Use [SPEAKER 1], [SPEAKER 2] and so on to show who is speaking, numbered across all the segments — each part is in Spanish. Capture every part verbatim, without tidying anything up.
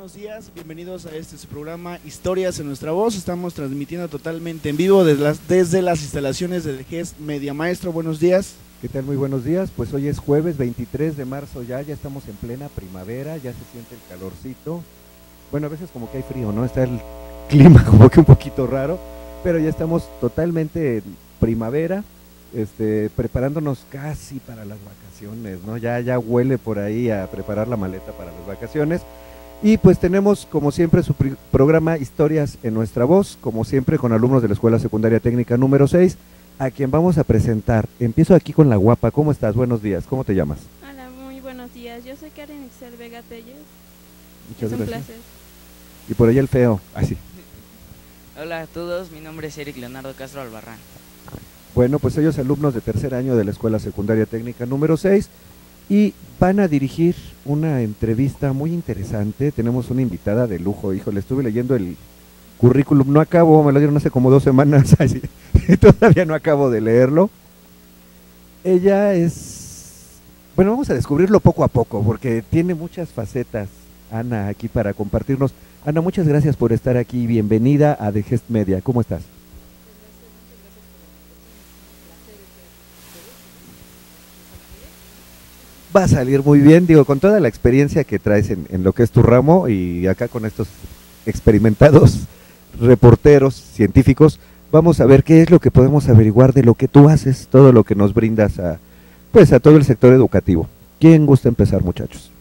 [SPEAKER 1] buenos días, bienvenidos a este su programa Historias en Nuestra Voz. Estamos transmitiendo totalmente en vivo desde las, desde las instalaciones de G E S Media. Maestro, buenos días.
[SPEAKER 2] ¿Qué tal? Muy buenos días. Pues hoy es jueves veintitrés de marzo ya, ya estamos en plena primavera, ya se siente el calorcito. Bueno, a veces como que hay frío, ¿no? Está el clima como que un poquito raro, pero ya estamos totalmente en primavera, este, preparándonos casi para las vacaciones, ¿no? Ya, ya huele por ahí a preparar la maleta para las vacaciones. Y pues tenemos como siempre su programa Historias en Nuestra Voz, como siempre con alumnos de la Escuela Secundaria Técnica número seis, a quien vamos a presentar. Empiezo aquí con la guapa. ¿Cómo estás? Buenos días. ¿Cómo te llamas?
[SPEAKER 3] Hola, muy buenos días. Yo soy Karen Ixel Vega Telles.
[SPEAKER 2] Muchas
[SPEAKER 3] es un
[SPEAKER 2] gracias.
[SPEAKER 3] placer.
[SPEAKER 2] Y por ahí el feo. Así.
[SPEAKER 4] Hola a todos, mi nombre es Eric Leonardo Castro Albarrán.
[SPEAKER 2] Bueno, pues ellos alumnos de tercer año de la Escuela Secundaria Técnica número seis y van a dirigir una entrevista muy interesante. Tenemos una invitada de lujo, híjole, estuve leyendo el currículum, no acabo, me lo dieron hace como dos semanas, así, todavía no acabo de leerlo. Ella es, bueno, vamos a descubrirlo poco a poco, porque tiene muchas facetas, Ana, aquí para compartirnos. Ana, muchas gracias por estar aquí, bienvenida a The G E S Media, ¿cómo estás? Va a salir muy bien, digo, con toda la experiencia que traes en, en lo que es tu ramo y acá con estos experimentados reporteros científicos, vamos a ver qué es lo que podemos averiguar de lo que tú haces, todo lo que nos brindas a, pues, a todo el sector educativo. ¿Quién gusta empezar, muchachos?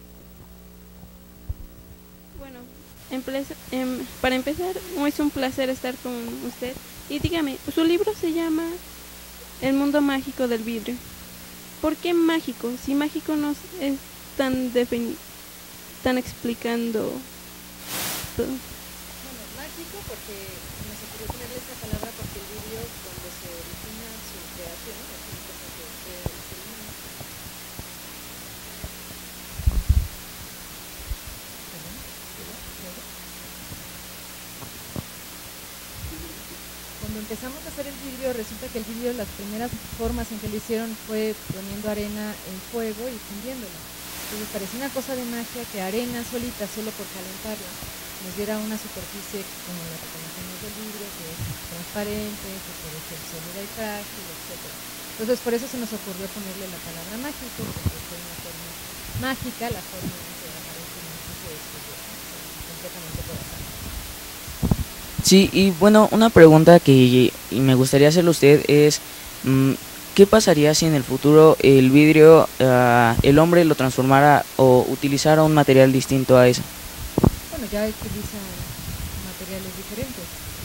[SPEAKER 3] Bueno, empleza- em, para empezar, es un placer estar con usted. Y dígame, su libro se llama El mundo mágico del vidrio. ¿Por qué mágico? Si mágico no es tan defini tan explicando todo.
[SPEAKER 5] Bueno, mágico porque nos ocurrió ponerle esta palabra porque el vidrio cuando se origina su creación es una cosa que crea el ser humano. Cuando empezamos a hacer el vidrio, resulta que el vidrio, las primeras formas en que lo hicieron fue poniendo arena en fuego y fundiéndola. Entonces parecía una cosa de magia que arena solita, solo por calentarla, nos diera una superficie como la que conocemos del vidrio, que es transparente, que puede ser sólida y frágil, etcétera. Entonces por eso se nos ocurrió ponerle la palabra mágico, porque fue una forma mágica, la forma en que aparece mágico es completamente por azar.
[SPEAKER 4] Sí, y bueno, una pregunta que me gustaría hacerle a usted es, ¿qué pasaría si en el futuro el vidrio, uh, el hombre lo transformara o utilizara un material distinto a eso?
[SPEAKER 5] Bueno, ya utiliza materiales diferentes.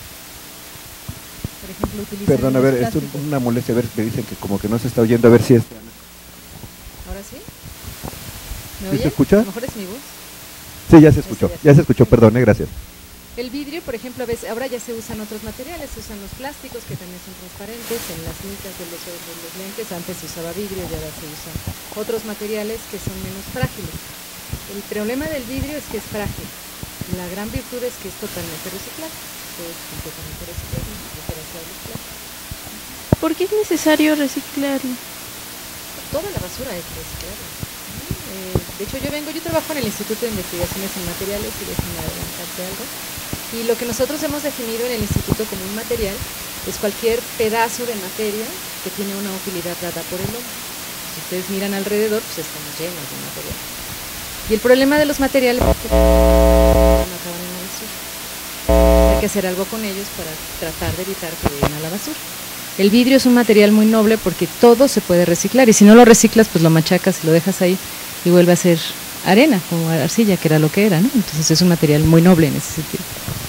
[SPEAKER 5] Por ejemplo, utiliza...
[SPEAKER 2] Perdón, a ver, esto es una molestia, a ver, me dicen que como que no se está oyendo, a ver si es...
[SPEAKER 5] ¿Ahora sí? ¿Me
[SPEAKER 2] ¿Sí
[SPEAKER 5] oye?
[SPEAKER 2] se escucha?
[SPEAKER 5] A lo mejor es mi voz.
[SPEAKER 2] Sí, ya se escuchó, ya se escuchó, perdón, eh, gracias.
[SPEAKER 5] El vidrio, por ejemplo, a veces, ahora ya se usan otros materiales, se usan los plásticos que también son transparentes, en las cintas de los, de los lentes antes se usaba vidrio y ahora se usan otros materiales que son menos frágiles. El problema del vidrio es que es frágil, la gran virtud es que es totalmente reciclable, es completamente reciclable, diferenciable los plásticos.
[SPEAKER 3] ¿Por qué es necesario reciclarlo?
[SPEAKER 5] Toda la basura es reciclable. Eh, de hecho, yo vengo, yo trabajo en el Instituto de Investigaciones en Materiales y déjenme adelantarte algo. Y lo que nosotros hemos definido en el instituto como un material es cualquier pedazo de materia que tiene una utilidad dada por el hombre. Si ustedes miran alrededor, pues estamos llenos de material. Y el problema de los materiales es que no acaban en la basura. Hay que hacer algo con ellos para tratar de evitar que lleguen a la basura. El vidrio es un material muy noble porque todo se puede reciclar y si no lo reciclas, pues lo machacas y lo dejas ahí y vuelve a ser arena o arcilla, que era lo que era, ¿no? Entonces es un material muy noble en ese sentido.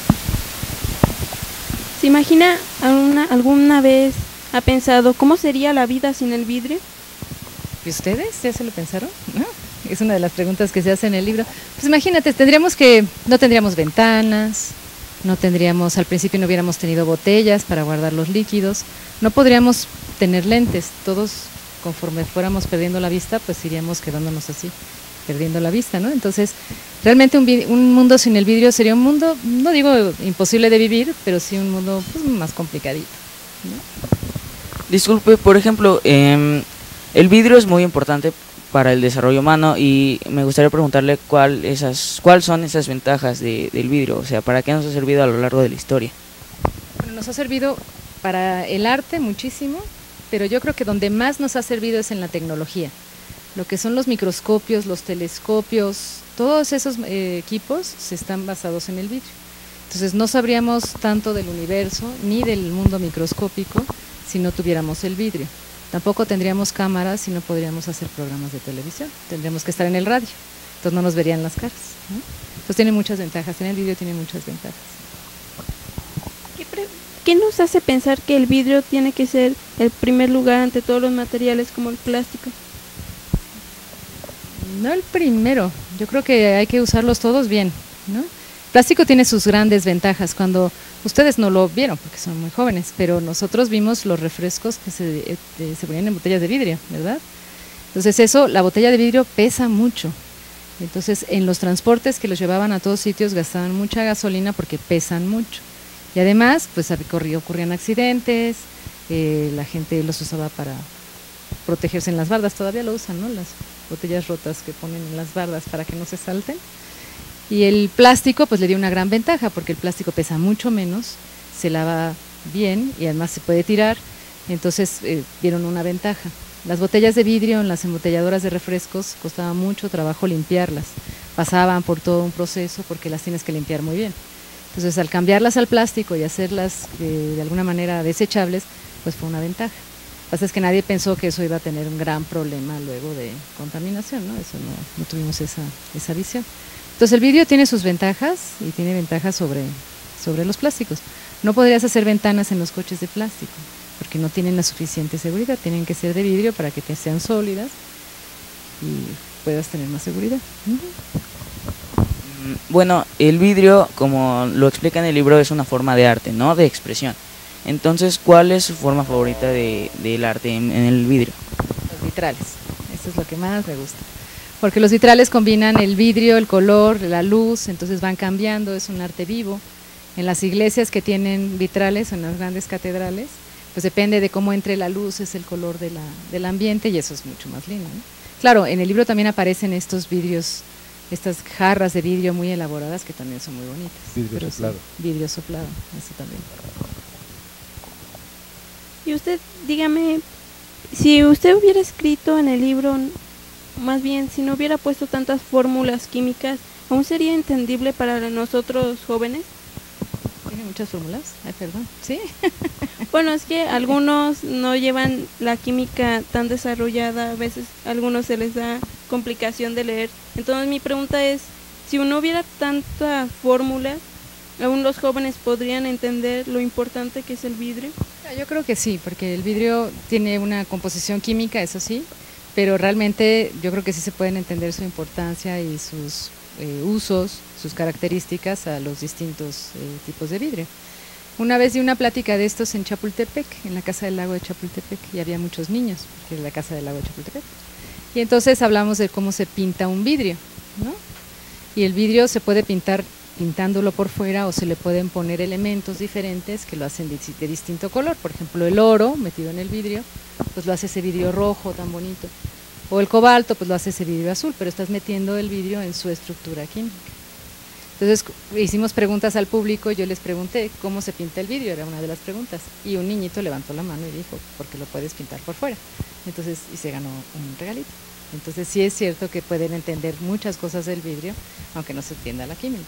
[SPEAKER 3] ¿Se imagina alguna, alguna vez ha pensado cómo sería la vida sin el vidrio?
[SPEAKER 5] ¿Y ustedes ya se lo pensaron? ¿No? Es una de las preguntas que se hace en el libro. Pues imagínate, tendríamos que, no tendríamos ventanas, no tendríamos, al principio no hubiéramos tenido botellas para guardar los líquidos, no podríamos tener lentes, todos conforme fuéramos perdiendo la vista, pues iríamos quedándonos así, perdiendo la vista, ¿no? Entonces, realmente un, un mundo sin el vidrio sería un mundo, no digo imposible de vivir, pero sí un mundo pues, más complicadito, ¿no?
[SPEAKER 4] Disculpe, por ejemplo, eh, el vidrio es muy importante para el desarrollo humano, y me gustaría preguntarle cuál esas cuáles son esas ventajas de, del vidrio, o sea, para qué nos ha servido a lo largo de la historia.
[SPEAKER 5] Bueno, nos ha servido para el arte muchísimo, pero yo creo que donde más nos ha servido es en la tecnología. Lo que son los microscopios, los telescopios, todos esos eh, equipos se están basados en el vidrio. Entonces no sabríamos tanto del universo ni del mundo microscópico si no tuviéramos el vidrio. Tampoco tendríamos cámaras si no podríamos hacer programas de televisión. Tendríamos que estar en el radio, entonces no nos verían las caras, ¿no? Entonces tiene muchas ventajas, en el vidrio tiene muchas ventajas.
[SPEAKER 3] ¿Qué, pre- ¿Qué nos hace pensar que el vidrio tiene que ser el primer lugar ante todos los materiales como el plástico?
[SPEAKER 5] No el primero, yo creo que hay que usarlos todos bien, ¿no? El plástico tiene sus grandes ventajas. Cuando ustedes no lo vieron porque son muy jóvenes, pero nosotros vimos los refrescos que se, eh, se ponían en botellas de vidrio, ¿verdad? Entonces eso, la botella de vidrio pesa mucho. Entonces en los transportes que los llevaban a todos sitios gastaban mucha gasolina porque pesan mucho. Y además, pues ocurrían accidentes, eh, la gente los usaba para protegerse en las bardas, todavía lo usan, ¿no? Las botellas rotas que ponen en las bardas para que no se salten. Y el plástico pues le dio una gran ventaja porque el plástico pesa mucho menos, se lava bien y además se puede tirar, entonces eh, dieron una ventaja. Las botellas de vidrio en las embotelladoras de refrescos costaba mucho trabajo limpiarlas, pasaban por todo un proceso porque las tienes que limpiar muy bien. Entonces al cambiarlas al plástico y hacerlas eh, de alguna manera desechables, pues fue una ventaja. Lo que pasa es que nadie pensó que eso iba a tener un gran problema luego de contaminación, ¿no? Eso no, no tuvimos esa, esa visión. Entonces el vidrio tiene sus ventajas y tiene ventajas sobre, sobre los plásticos. No podrías hacer ventanas en los coches de plástico porque no tienen la suficiente seguridad, tienen que ser de vidrio para que te sean sólidas y puedas tener más seguridad. Uh-huh.
[SPEAKER 4] Bueno, el vidrio, como lo explica en el libro, es una forma de arte, ¿no? De expresión. Entonces, ¿cuál es su forma favorita de, del arte en, en el vidrio?
[SPEAKER 5] Los vitrales, eso es lo que más me gusta. Porque los vitrales combinan el vidrio, el color, la luz, entonces van cambiando, es un arte vivo. En las iglesias que tienen vitrales, en las grandes catedrales, pues depende de cómo entre la luz, es el color de la, del ambiente y eso es mucho más lindo, ¿no? Claro, en el libro también aparecen estos vidrios, estas jarras de vidrio muy elaboradas que también son muy bonitas.
[SPEAKER 2] Vidrio soplado.
[SPEAKER 5] Sí, vidrio soplado, eso también.
[SPEAKER 3] Y usted, dígame, si usted hubiera escrito en el libro, más bien, si no hubiera puesto tantas fórmulas químicas, ¿aún sería entendible para nosotros jóvenes?
[SPEAKER 5] ¿Tiene muchas fórmulas? Ay, perdón. ¿Sí?
[SPEAKER 3] Bueno, es que algunos no llevan la química tan desarrollada, a veces a algunos se les da complicación de leer. Entonces mi pregunta es, si no hubiera tanta fórmula, ¿aún los jóvenes podrían entender lo importante que es el vidrio?
[SPEAKER 5] Yo creo que sí, porque el vidrio tiene una composición química, eso sí, pero realmente yo creo que sí se pueden entender su importancia y sus eh, usos, sus características a los distintos eh, tipos de vidrio. Una vez di una plática de estos en Chapultepec, en la Casa del Lago de Chapultepec, y había muchos niños, porque era la Casa del Lago de Chapultepec. Y entonces hablamos de cómo se pinta un vidrio, ¿no? Y el vidrio se puede pintar pintándolo por fuera o se le pueden poner elementos diferentes que lo hacen de, de distinto color. Por ejemplo, el oro metido en el vidrio, pues lo hace ese vidrio rojo tan bonito. O el cobalto, pues lo hace ese vidrio azul, pero estás metiendo el vidrio en su estructura química. Entonces hicimos preguntas al público y yo les pregunté cómo se pinta el vidrio, era una de las preguntas. Y un niñito levantó la mano y dijo, porque lo puedes pintar por fuera. Entonces, y se ganó un regalito. Entonces sí es cierto que pueden entender muchas cosas del vidrio, aunque no se entienda la química,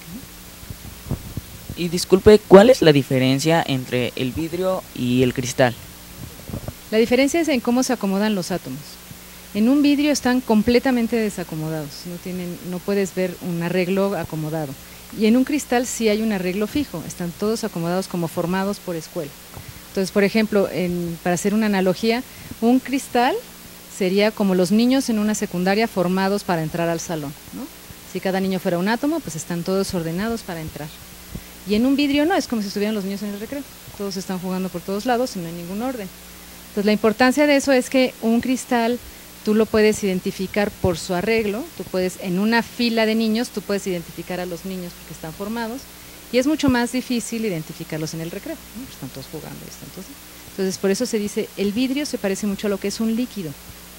[SPEAKER 5] ¿no?
[SPEAKER 4] Y disculpe, ¿cuál es la diferencia entre el vidrio y el cristal?
[SPEAKER 5] La diferencia es en cómo se acomodan los átomos. En un vidrio están completamente desacomodados, no tienen, no puedes ver un arreglo acomodado. Y en un cristal sí hay un arreglo fijo, están todos acomodados como formados por escuela. Entonces, por ejemplo, en, para hacer una analogía, un cristal sería como los niños en una secundaria formados para entrar al salón, ¿no? Si cada niño fuera un átomo, pues están todos ordenados para entrar. Y en un vidrio no, es como si estuvieran los niños en el recreo, todos están jugando por todos lados y no hay ningún orden. Entonces la importancia de eso es que un cristal tú lo puedes identificar por su arreglo, tú puedes, en una fila de niños, tú puedes identificar a los niños porque están formados, y es mucho más difícil identificarlos en el recreo, ¿no? Están todos jugando, están todos. Entonces por eso se dice, el vidrio se parece mucho a lo que es un líquido.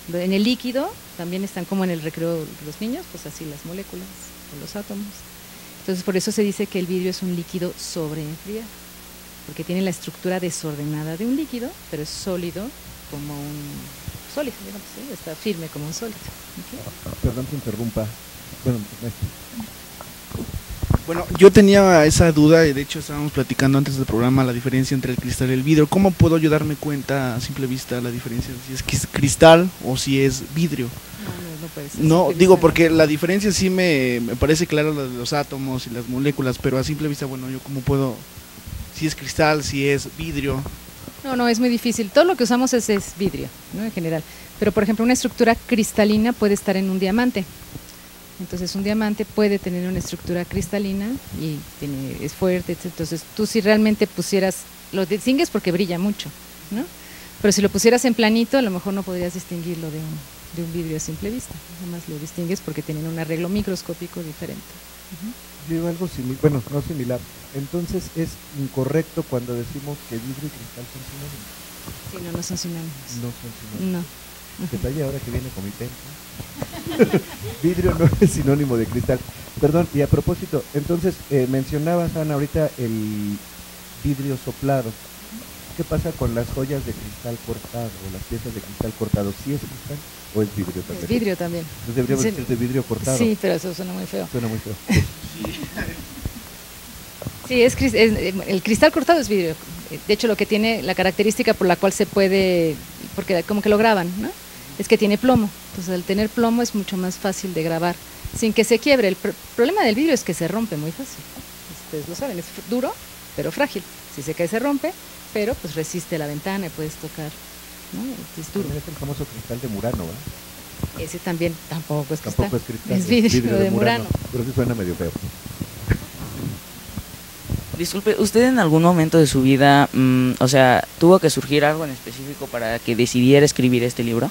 [SPEAKER 5] Lo- En el líquido también están como en el recreo de los niños, pues así las moléculas o los átomos. Entonces por eso se dice que el vidrio es un líquido sobreenfriado, porque tiene la estructura desordenada de un líquido, pero es sólido como un sólido, digamos, ¿sí? Está firme como un sólido. ¿Ok?
[SPEAKER 2] Perdón que interrumpa. Bueno, maestro.
[SPEAKER 1] Bueno, yo tenía esa duda y de hecho estábamos platicando antes del programa la diferencia entre el cristal y el vidrio. ¿Cómo puedo yo darme cuenta a simple vista la diferencia si es quis- cristal o si es vidrio?
[SPEAKER 5] No, no, no puede ser.
[SPEAKER 1] No,
[SPEAKER 5] Simple
[SPEAKER 1] digo
[SPEAKER 5] vista,
[SPEAKER 1] porque la diferencia sí me, me parece clara, la de los átomos y las moléculas, pero a simple vista, bueno, yo cómo puedo, si es cristal, si es vidrio.
[SPEAKER 5] No, no, es muy difícil. Todo lo que usamos es, es vidrio, ¿no? En general. Pero, por ejemplo, una estructura cristalina puede estar en un diamante. Entonces, un diamante puede tener una estructura cristalina y tiene, es fuerte, etcétera. Entonces, tú si realmente pusieras, lo distingues porque brilla mucho, ¿no? Pero si lo pusieras en planito, a lo mejor no podrías distinguirlo de un, de un vidrio a simple vista. Nada más lo distingues porque tienen un arreglo microscópico diferente. Ujú.
[SPEAKER 2] Digo algo similar, bueno, no similar. Entonces es incorrecto cuando decimos que vidrio y cristal son sinónimos.
[SPEAKER 5] Sí, no, no son sinónimos.
[SPEAKER 2] No son sinónimos.
[SPEAKER 5] No.
[SPEAKER 2] Detalle ahora que viene con mi pensa. Vidrio no es sinónimo de cristal. Perdón, y a propósito, entonces eh, mencionabas, Ana, ahorita el vidrio soplado. ¿Qué pasa con las joyas de cristal cortado o las piezas de cristal cortado? ¿Sí es cristal o es vidrio también?
[SPEAKER 5] Es vidrio también.
[SPEAKER 2] Entonces deberíamos
[SPEAKER 5] Sí.
[SPEAKER 2] decir de vidrio cortado.
[SPEAKER 5] Sí, pero eso suena muy feo.
[SPEAKER 2] Suena muy feo.
[SPEAKER 5] Sí, es, cris- es- el cristal cortado es vidrio. De hecho, lo que tiene, la característica por la cual se puede, porque como que lo graban, ¿no? Es que tiene plomo. Entonces, al tener plomo es mucho más fácil de grabar sin que se quiebre. El pr- problema del vidrio es que se rompe muy fácil. Ustedes lo saben, es fr- duro, pero frágil. Si se cae, se rompe, pero pues resiste la ventana y puedes tocar, ¿no? Es duro.
[SPEAKER 2] También es el famoso cristal de Murano, ¿verdad?
[SPEAKER 5] Ese también tampoco es cristal.
[SPEAKER 2] Tampoco es cristal.
[SPEAKER 5] Es vidrio, de Murano.
[SPEAKER 2] Pero sí suena medio feo.
[SPEAKER 4] Disculpe, ¿usted en algún momento de su vida, mm, o sea, tuvo que surgir algo en específico para que decidiera escribir este libro?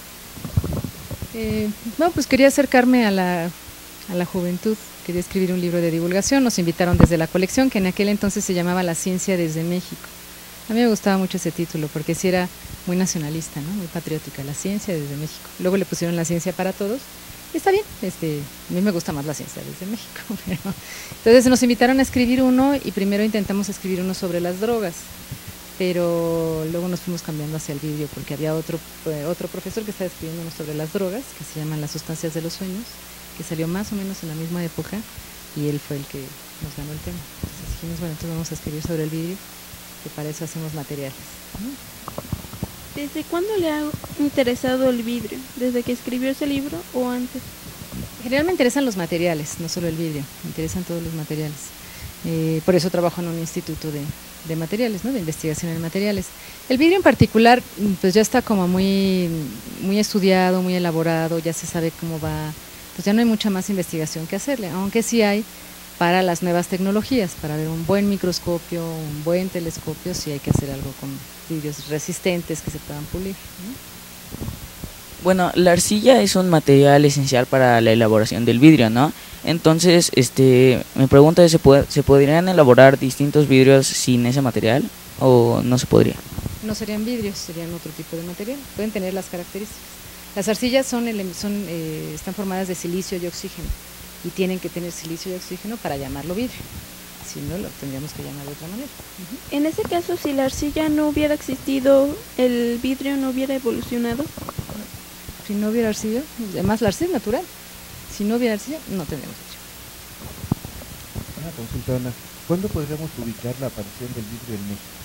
[SPEAKER 5] Eh, no, pues quería acercarme a la, a la juventud, quería escribir un libro de divulgación, nos invitaron desde la colección, que en aquel entonces se llamaba La Ciencia desde México. A mí me gustaba mucho ese título, porque sí era muy nacionalista, ¿no? Muy patriótica, La Ciencia desde México. Luego le pusieron La Ciencia para Todos, y está bien, este, a mí me gusta más La Ciencia desde México. Pero, entonces nos invitaron a escribir uno, y primero intentamos escribir uno sobre las drogas, pero luego nos fuimos cambiando hacia el vidrio porque había otro eh, otro profesor que estaba escribiendo uno sobre las drogas, que se llaman Las Sustancias de los Sueños, que salió más o menos en la misma época, y él fue el que nos ganó el tema. Entonces dijimos, bueno, entonces vamos a escribir sobre el vidrio, que para eso hacemos materiales, ¿no?
[SPEAKER 3] ¿Desde cuándo le ha interesado el vidrio? ¿Desde que escribió ese libro o antes?
[SPEAKER 5] En general me interesan los materiales, no solo el vidrio, me interesan todos los materiales. Eh, por eso trabajo en un instituto de, de materiales, ¿no? De investigación en materiales. El vidrio en particular, pues ya está como muy, muy estudiado, muy elaborado, ya se sabe cómo va, pues ya no hay mucha más investigación que hacerle, aunque sí hay para las nuevas tecnologías, para ver un buen microscopio, un buen telescopio, sí hay que hacer algo con vidrios resistentes que se puedan pulir, ¿no?
[SPEAKER 4] Bueno, la arcilla es un material esencial para la elaboración del vidrio, ¿no? Entonces, este, me pregunto, ¿se, puede, ¿se podrían elaborar distintos vidrios sin ese material o no se podría?
[SPEAKER 5] No serían vidrios, serían otro tipo de material, pueden tener las características. Las arcillas son, ele- son, eh, están formadas de silicio y oxígeno, y tienen que tener silicio y oxígeno para llamarlo vidrio, si no lo tendríamos que llamar de otra manera. Ujú.
[SPEAKER 3] En ese caso, si la arcilla no hubiera existido, el vidrio no hubiera evolucionado.
[SPEAKER 5] Si no hubiera arcilla, además la arcilla es natural, si no hubiera arcilla no tendríamos vidrio.
[SPEAKER 2] Una consulta, Ana. ¿Cuándo podríamos ubicar la aparición del vidrio en México?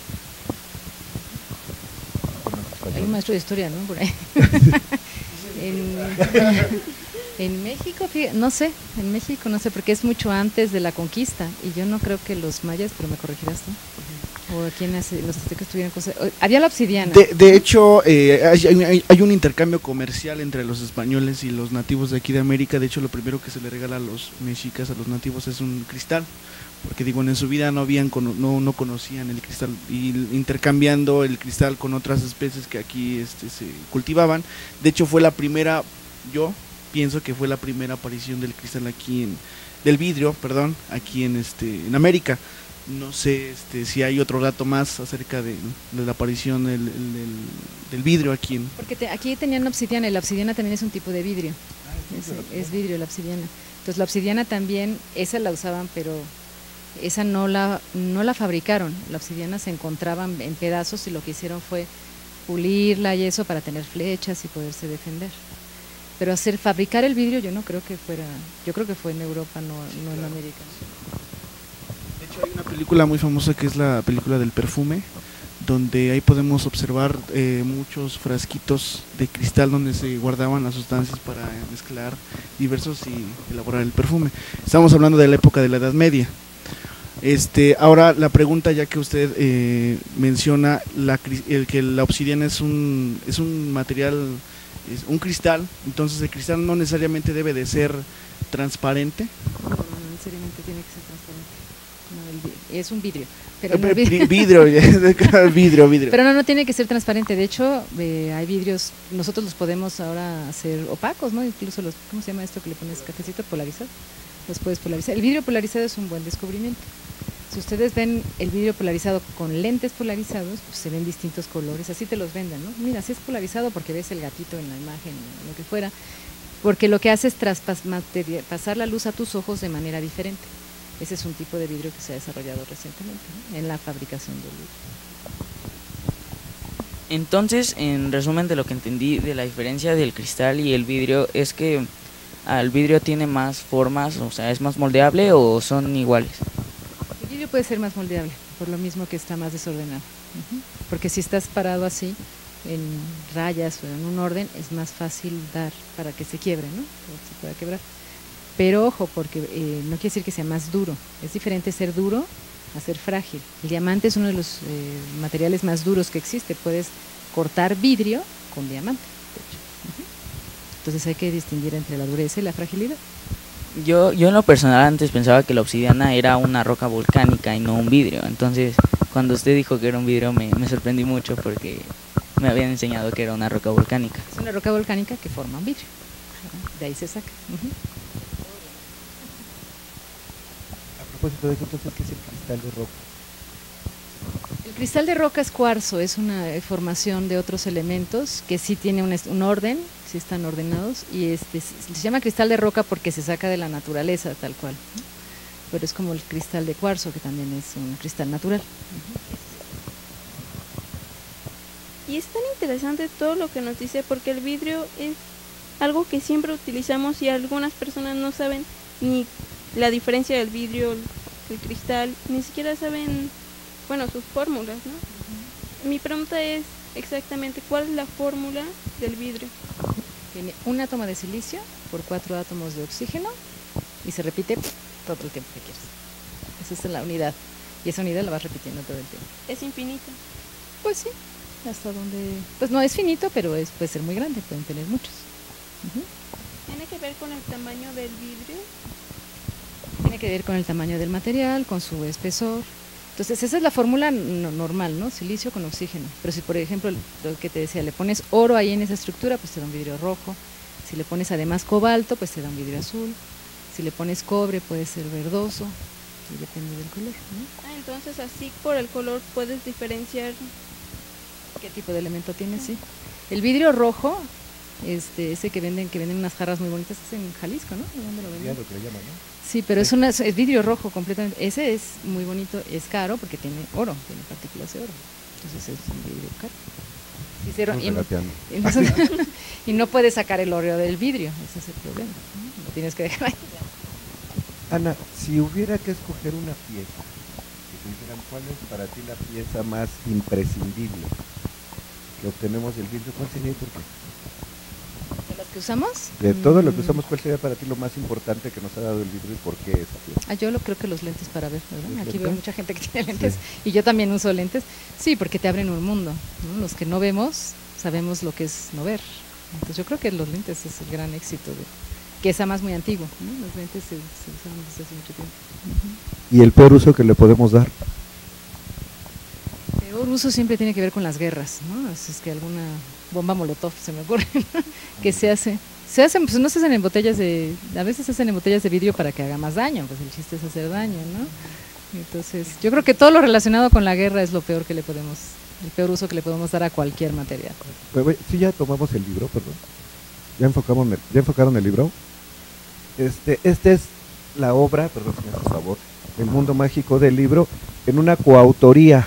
[SPEAKER 2] Con los
[SPEAKER 5] Hay
[SPEAKER 2] españoles.
[SPEAKER 5] un maestro de historia, ¿no? Por ahí. en, en México, fíjate, no sé, en México no sé, porque es mucho antes de la conquista, y yo no creo que los mayas, pero me corregirás tú, o quienes los aztecas tuvieran cosas. o- Había la obsidiana.
[SPEAKER 1] De, de hecho, eh, hay, hay- hay un intercambio comercial entre los españoles y los nativos de aquí de América. De hecho, lo primero que se le regala a los mexicas, a los nativos, es un cristal. Porque digo, en su vida no habían cono- no, no conocían el cristal, y intercambiando el cristal con otras especies que aquí este, se cultivaban. De hecho, fue la primera, yo pienso que fue la primera aparición del cristal aquí en, del vidrio, perdón, aquí en este en América. No sé este, si hay otro dato más acerca de, de la aparición del, del, del vidrio aquí en...
[SPEAKER 5] Porque te, aquí tenían obsidiana, y la obsidiana también es un tipo de vidrio. Es, es vidrio la obsidiana. Entonces la obsidiana también, esa la usaban, pero esa no la, no la fabricaron. La obsidiana se encontraba en pedazos y lo que hicieron fue pulirla y eso para tener flechas y poderse defender. Pero hacer fabricar el vidrio yo no creo que fuera, yo creo que fue en Europa, no, no en América.
[SPEAKER 1] De hecho hay una película muy famosa que es la película del perfume, donde ahí podemos observar eh, muchos frasquitos de cristal donde se guardaban las sustancias para mezclar diversos y elaborar el perfume. Estamos hablando de la época de la Edad Media. Este, ahora la pregunta, ya que usted eh, menciona la, el que la obsidiana es un es un material, es un cristal, entonces el cristal no necesariamente debe de ser transparente.
[SPEAKER 5] No, no, no necesariamente tiene que ser transparente. No, el, es un vidrio. Pero no,
[SPEAKER 1] vidrio, vidrio, vidrio, vidrio.
[SPEAKER 5] Pero no, no tiene que ser transparente. De hecho, eh, hay vidrios, nosotros los podemos ahora hacer opacos, ¿no? Incluso los, ¿cómo se llama esto que le pones cafecito? Polarizado. Los puedes polarizar. El vidrio polarizado es un buen descubrimiento. Si ustedes ven el vidrio polarizado con lentes polarizados, pues se ven distintos colores, así te los venden, ¿no? Mira, así es polarizado porque ves el gatito en la imagen, o lo que fuera, porque lo que hace es traspasar la luz a tus ojos de manera diferente. Ese es un tipo de vidrio que se ha desarrollado recientemente, ¿no? En la fabricación del vidrio.
[SPEAKER 4] Entonces, en resumen de lo que entendí de la diferencia del cristal y el vidrio, es que el vidrio tiene más formas, o sea, es más moldeable o son iguales.
[SPEAKER 5] El vidrio puede ser más moldeable, por lo mismo que está más desordenado. Uh-huh. Porque si estás parado así, en rayas o en un orden, es más fácil dar para que se quiebre, ¿no? O se pueda quebrar. Pero ojo, porque eh, no quiere decir que sea más duro. Es diferente ser duro a ser frágil. El diamante es uno de los eh, materiales más duros que existe. Puedes cortar vidrio con diamante, de hecho. Uh-huh. Entonces hay que distinguir entre la dureza y la fragilidad.
[SPEAKER 4] Yo, yo en lo personal antes pensaba que la obsidiana era una roca volcánica y no un vidrio. Entonces, cuando usted dijo que era un vidrio, me, me sorprendí mucho porque me habían enseñado que era una roca volcánica.
[SPEAKER 5] Es una roca volcánica que forma un vidrio. De ahí se saca. Uh-huh.
[SPEAKER 2] De eso, entonces, ¿qué es el cristal de roca?
[SPEAKER 5] El cristal de roca es cuarzo, es una formación de otros elementos que sí tiene un, un orden, sí están ordenados, y este se llama cristal de roca porque se saca de la naturaleza tal cual, ¿no? Pero es como el cristal de cuarzo, que también es un cristal natural.
[SPEAKER 3] Y es tan interesante todo lo que nos dice, porque el vidrio es algo que siempre utilizamos y algunas personas no saben ni la diferencia del vidrio, el cristal, ni siquiera saben, bueno, sus fórmulas, ¿no? Uh-huh. Mi pregunta es exactamente, ¿cuál es la fórmula del vidrio?
[SPEAKER 5] Tiene un átomo de silicio por cuatro átomos de oxígeno y se repite todo el tiempo que quieras. Esa es la unidad, y esa unidad la vas repitiendo todo el tiempo.
[SPEAKER 3] ¿Es infinito?
[SPEAKER 5] Pues sí, hasta donde... Pues no es finito, pero es, puede ser muy grande, pueden tener muchos. Uh-huh.
[SPEAKER 3] ¿Tiene que ver con el tamaño del vidrio?
[SPEAKER 5] Tiene que ver con el tamaño del material, con su espesor. Entonces esa es la fórmula no, normal, ¿no? Silicio con oxígeno. Pero si por ejemplo, lo que te decía, le pones oro ahí en esa estructura, pues te da un vidrio rojo. Si le pones además cobalto, pues te da un vidrio azul. Si le pones cobre, puede ser verdoso. Y depende del color, ¿no?
[SPEAKER 3] Ah, entonces así por el color puedes diferenciar
[SPEAKER 5] qué tipo de elemento tiene, sí. El vidrio rojo, este, ese que venden, que venden unas jarras muy bonitas, es en Jalisco, ¿no? ¿De dónde lo venden?
[SPEAKER 2] Ya lo que le llaman, ¿no?
[SPEAKER 5] Sí, pero es, una, es vidrio rojo completamente. Ese es muy bonito, es caro porque tiene oro, tiene partículas de oro. Entonces es un vidrio caro. Sí, cero, y, y, no, y no puedes sacar el oro del vidrio, ese es el problema. ¿No? Lo tienes que dejar ahí.
[SPEAKER 2] Ana, si hubiera que escoger una pieza, que te dijeran cuál es para ti la pieza más imprescindible que obtenemos del vidrio, ¿cuál sería y por qué?
[SPEAKER 5] ¿De las que usamos?
[SPEAKER 2] De todo lo que usamos, ¿cuál sería para ti lo más importante que nos ha dado el vidrio y por qué esa pieza?
[SPEAKER 5] Ah, yo lo creo que los lentes para ver, ¿verdad? Aquí veo mucha gente que tiene lentes, sí. Y yo también uso lentes. Sí, porque te abren un mundo, ¿no? Los que no vemos, sabemos lo que es no ver. Entonces yo creo que los lentes es el gran éxito, de, que es además muy antiguo, ¿no? Los lentes se, se usan desde hace mucho tiempo. Uh-huh.
[SPEAKER 2] ¿Y el peor uso que le podemos dar?
[SPEAKER 5] El peor uso siempre tiene que ver con las guerras, ¿no? Así es que alguna bomba molotov se me ocurre, ¿no? Que se hace, se hacen, pues no se hacen en botellas de, a veces se hacen en botellas de vidrio para que haga más daño, pues el chiste es hacer daño, ¿no? Entonces, yo creo que todo lo relacionado con la guerra es lo peor que le podemos, el peor uso que le podemos dar a cualquier material.
[SPEAKER 2] Sí, ya tomamos el libro, perdón. Ya enfocamos, ya enfocaron el libro. Este, este es la obra, perdón, si me haces favor, El mundo mágico del libro, en una coautoría.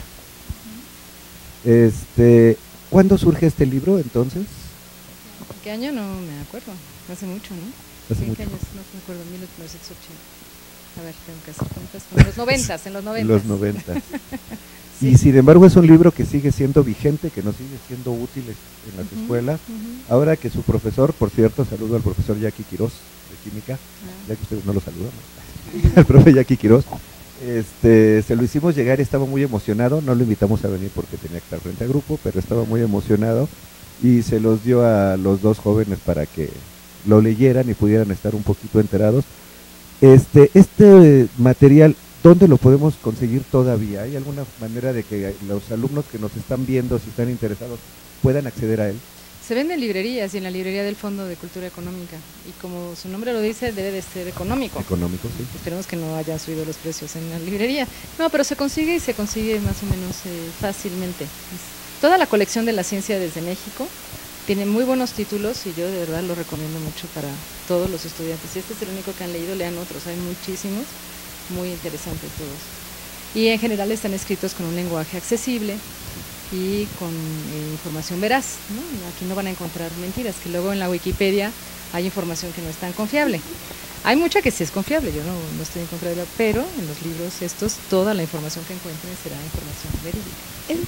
[SPEAKER 2] Este, ¿cuándo surge este libro entonces?
[SPEAKER 5] ¿En qué año? No me acuerdo. Hace mucho, ¿no?
[SPEAKER 2] Hace
[SPEAKER 5] ¿En
[SPEAKER 2] mucho.
[SPEAKER 5] qué años? No me acuerdo, mil novecientos ochenta. A ver, tengo que hacer cuentas. En los noventas, en los noventas.
[SPEAKER 2] En los noventas.
[SPEAKER 5] Sí.
[SPEAKER 2] Y sin embargo es un libro que sigue siendo vigente, que nos sigue siendo útil en las
[SPEAKER 5] Ujú,
[SPEAKER 2] escuelas.
[SPEAKER 5] ujú.
[SPEAKER 2] Ahora que su profesor, por cierto, saludo al profesor Jackie Quirós de Química,
[SPEAKER 5] Ah.
[SPEAKER 2] ya que ustedes no lo saludan, ¿no? Al profe Jackie Quirós, este, se lo hicimos llegar y estaba muy emocionado, no lo invitamos a venir porque tenía que estar frente al grupo, pero estaba muy emocionado y se los dio a los dos jóvenes para que lo leyeran y pudieran estar un poquito enterados. Este, este material, ¿dónde lo podemos conseguir todavía? ¿Hay alguna manera de que los alumnos que nos están viendo, si están interesados, puedan acceder a él?
[SPEAKER 5] Se vende en librerías y en la librería del Fondo de Cultura Económica. Y como su nombre lo dice, debe de ser económico.
[SPEAKER 2] Económico, sí.
[SPEAKER 5] Esperemos que no hayan subido los precios en la librería. No, pero se consigue y se consigue más o menos eh, fácilmente. Es- toda la colección de la ciencia desde México tiene muy buenos títulos y yo de verdad lo recomiendo mucho para todos los estudiantes. Si este es el único que han leído, lean otros. Hay muchísimos, muy interesantes todos. Y en general están escritos con un lenguaje accesible y con eh, información veraz, ¿no? Aquí no van a encontrar mentiras, que luego en la Wikipedia hay información que no es tan confiable. Hay mucha que sí es confiable, yo no, no estoy en contra de la, pero en los libros estos toda la información que encuentren será información verídica.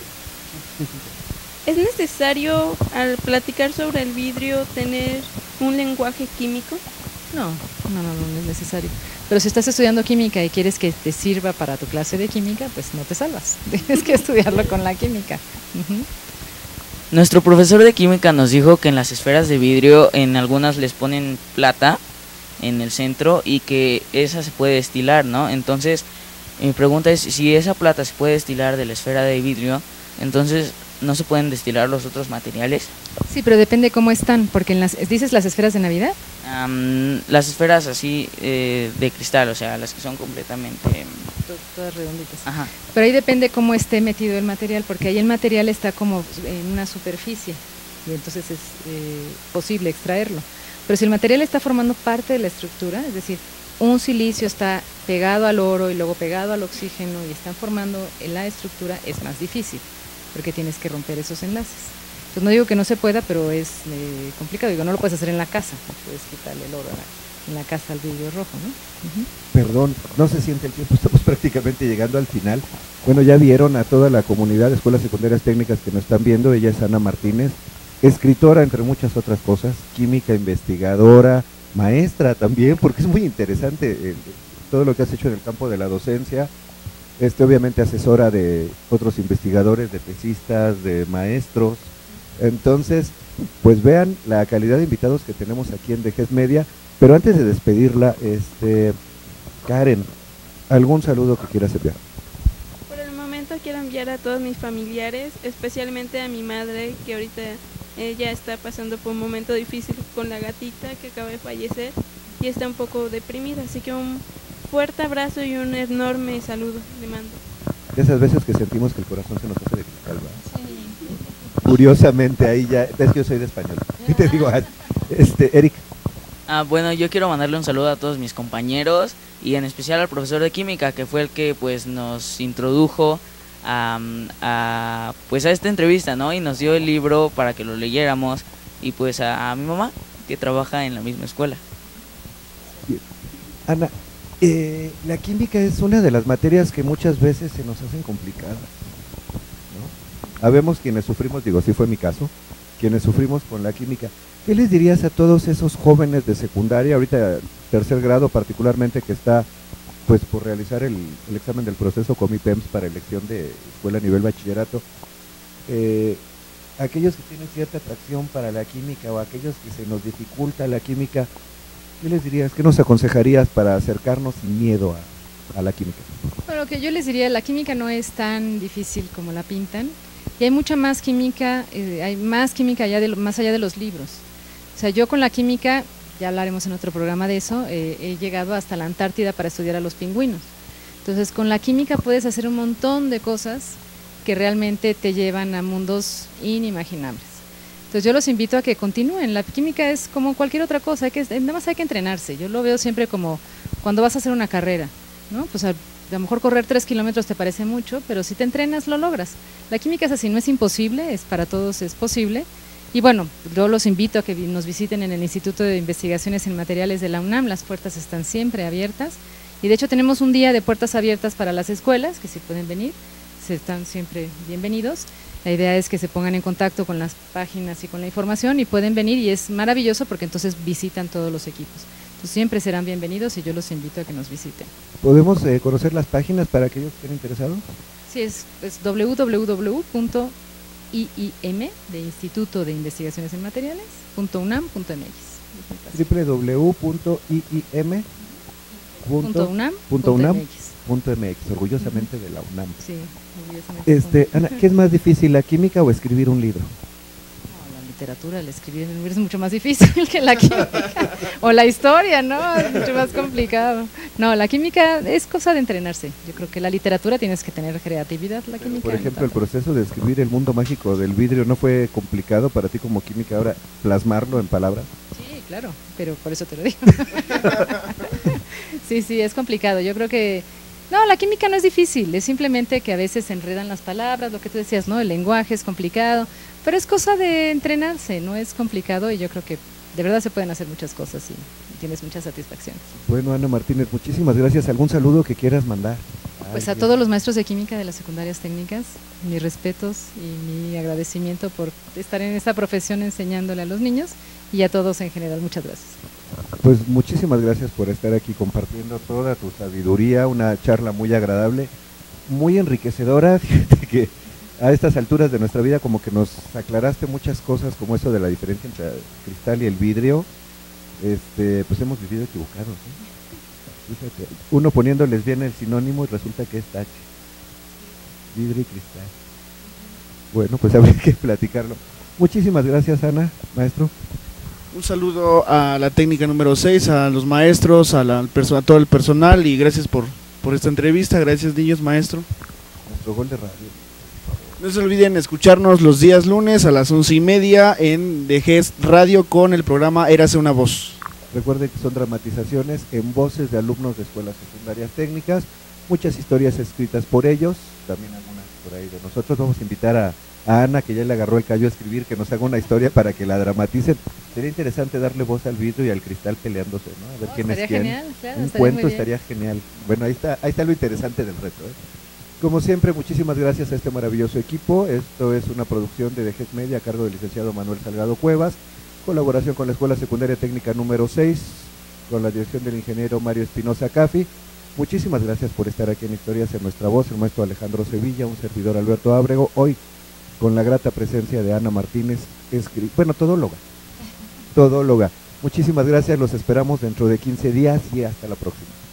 [SPEAKER 3] ¿Es necesario al platicar sobre el vidrio tener un lenguaje químico?
[SPEAKER 5] No, no, no, no, no es necesario. Pero si estás estudiando química y quieres que te sirva para tu clase de química, pues no te salvas. Tienes que estudiarlo con la química. Ujú.
[SPEAKER 4] Nuestro profesor de química nos dijo que en las esferas de vidrio en algunas les ponen plata en el centro y que esa se puede destilar, ¿no? Entonces, mi pregunta es si esa plata se puede destilar de la esfera de vidrio, entonces ¿no se pueden destilar los otros materiales?
[SPEAKER 5] Sí, pero depende cómo están, porque en las, ¿dices las esferas de Navidad?
[SPEAKER 4] Am, las esferas así eh, de cristal, o sea, las que son completamente... em,
[SPEAKER 5] To- Todas redonditas.
[SPEAKER 4] Ajá.
[SPEAKER 5] Pero ahí depende cómo esté metido el material, porque ahí el material está como en una superficie y entonces es eh, posible extraerlo. Pero si el material está formando parte de la estructura, es decir, un silicio está pegado al oro y luego pegado al oxígeno y están formando la estructura, es más difícil, porque tienes que romper esos enlaces. Entonces no digo que no se pueda, pero es eh, complicado. Digo, no lo puedes hacer en la casa, no puedes quitarle el oro a la- en la casa al vidrio rojo, ¿no? Ujú.
[SPEAKER 2] Perdón, no se siente el tiempo, estamos prácticamente llegando al final. Bueno, ya vieron a toda la comunidad de escuelas secundarias técnicas que nos están viendo. Ella es Ana Martínez, escritora entre muchas otras cosas, química, investigadora, maestra también, porque es muy interesante eh, todo lo que has hecho en el campo de la docencia. Este, obviamente asesora de otros investigadores, de tesistas, de maestros. Entonces, pues vean la calidad de invitados que tenemos aquí en D G E S Media. Pero antes de despedirla, este, Karen, ¿algún saludo que quieras enviar?
[SPEAKER 3] Por el momento quiero enviar a todos mis familiares, especialmente a mi madre, que ahorita ella está pasando por un momento difícil con la gatita que acaba de fallecer y está un poco deprimida, así que un fuerte abrazo y un enorme saludo le mando.
[SPEAKER 2] De esas veces que sentimos que el corazón se nos hace de cristal, ¿verdad? Curiosamente, ahí ya, es que yo soy de español. ¿Qué te digo? Este, Eric.
[SPEAKER 4] Ah, bueno, yo quiero mandarle un saludo a todos mis compañeros y en especial al profesor de química que fue el que pues nos introdujo a, a pues a esta entrevista, ¿no? Y nos dio el libro para que lo leyéramos y pues a, a mi mamá que trabaja en la misma escuela.
[SPEAKER 2] Bien. Ana, eh, la química es una de las materias que muchas veces se nos hacen complicadas, ¿no? Habemos quienes sufrimos, digo, sí fue mi caso, quienes sufrimos con la química. ¿Qué les dirías a todos esos jóvenes de secundaria, ahorita tercer grado particularmente, que está pues por realizar el, el examen del proceso Comipems para elección de escuela a nivel bachillerato? Eh, aquellos que tienen cierta atracción para la química o aquellos que se nos dificulta la química, ¿qué les dirías? ¿Qué nos aconsejarías para acercarnos sin miedo a, a la química?
[SPEAKER 5] Bueno, lo que yo les diría, la química no es tan difícil como la pintan y hay mucha más química, eh, hay más química allá de lo, más allá de los libros. O sea, yo con la química, ya hablaremos en otro programa de eso, eh, he llegado hasta la Antártida para estudiar a los pingüinos. Entonces, con la química puedes hacer un montón de cosas que realmente te llevan a mundos inimaginables. Entonces, yo los invito a que continúen. La química es como cualquier otra cosa, hay que, nada más hay que entrenarse. Yo lo veo siempre como cuando vas a hacer una carrera, ¿no? Pues a, a lo mejor correr tres kilómetros te parece mucho, pero si te entrenas lo logras. La química es así, no es imposible, es para todos es posible. Y bueno, yo los invito a que nos visiten en el Instituto de Investigaciones en Materiales de la UNAM, las puertas están siempre abiertas. Y de hecho tenemos un día de puertas abiertas para las escuelas, que si pueden venir, se están siempre bienvenidos. La idea es que se pongan en contacto con las páginas y con la información y pueden venir y es maravilloso porque entonces visitan todos los equipos. Entonces siempre serán bienvenidos y yo los invito a que nos visiten.
[SPEAKER 2] ¿Podemos eh, conocer las páginas para aquellos que estén interesados?
[SPEAKER 5] Sí, es, es doble u doble u doble u punto i i eme de Instituto de Investigaciones en Materiales punto unam punto m x.
[SPEAKER 2] doble u doble u doble u punto i i eme punto unam punto m x, orgullosamente de la UNAM.
[SPEAKER 5] Sí, orgullosamente.
[SPEAKER 2] Este, Ana, ¿qué es más difícil, la química o escribir un libro?
[SPEAKER 5] No, la literatura, el escribir un libro es mucho más difícil que la química. O la historia, ¿no? Es mucho más complicado. No, la química es cosa de entrenarse. Yo creo que la literatura tienes que tener creatividad, la química.
[SPEAKER 2] Por ejemplo, el proceso de escribir El mundo mágico del vidrio, ¿no fue complicado para ti como química ahora plasmarlo en palabras?
[SPEAKER 5] Sí, claro, pero por eso te lo digo. Sí, sí, es complicado. Yo creo que no, la química no es difícil, es simplemente que a veces se enredan las palabras, lo que tú decías, ¿no? El lenguaje es complicado, pero es cosa de entrenarse, no es complicado y yo creo que de verdad se pueden hacer muchas cosas y tienes muchas satisfacciones.
[SPEAKER 2] Bueno, Ana Martínez, muchísimas gracias. ¿Algún saludo que quieras mandar?
[SPEAKER 5] Pues a todos los maestros de química de las secundarias técnicas, mis respetos y mi agradecimiento por estar en esta profesión enseñándole a los niños y a todos en general, muchas gracias.
[SPEAKER 2] Pues muchísimas gracias por estar aquí compartiendo toda tu sabiduría, una charla muy agradable, muy enriquecedora. Fíjate que a estas alturas de nuestra vida como que nos aclaraste muchas cosas, como eso de la diferencia entre el cristal y el vidrio. Este, pues hemos vivido equivocados, ¿eh? Fíjate, uno poniéndoles bien el sinónimo y resulta que es tache, vidrio y cristal. Bueno, pues habría que platicarlo. Muchísimas gracias, Ana, maestro.
[SPEAKER 1] Un saludo a la técnica número seis, a los maestros, a, la, a todo el personal y gracias por, por esta entrevista. Gracias, niños, maestro.
[SPEAKER 2] Nuestro gol de radio.
[SPEAKER 1] No se olviden escucharnos los días lunes a las once y media en D G E S Radio con el programa Érase una voz.
[SPEAKER 2] Recuerden que son dramatizaciones en voces de alumnos de escuelas secundarias técnicas, muchas historias escritas por ellos, también algunas por ahí de nosotros. Vamos a invitar a, a Ana, que ya le agarró el callo a escribir, que nos haga una historia para que la dramaticen. Sería interesante darle voz al vidrio y al cristal peleándose, ¿no? A ver
[SPEAKER 5] Oh,
[SPEAKER 2] quién es quién.
[SPEAKER 5] Genial, claro,
[SPEAKER 2] Un
[SPEAKER 5] estaría
[SPEAKER 2] cuento
[SPEAKER 5] muy bien.
[SPEAKER 2] estaría genial. Bueno, ahí está, ahí está lo interesante del reto, ¿eh? Como siempre, muchísimas gracias a este maravilloso equipo. Esto es una producción de D G E S Media a cargo del licenciado Manuel Salgado Cuevas, colaboración con la Escuela Secundaria Técnica número seis, con la dirección del ingeniero Mario Espinosa Cafi. Muchísimas gracias por estar aquí en Historias en Nuestra Voz, el maestro Alejandro Sevilla, un servidor Alberto Ábrego, hoy con la grata presencia de Ana Martínez, escri- bueno, todóloga, todóloga. Muchísimas gracias, los esperamos dentro de quince días y hasta la próxima.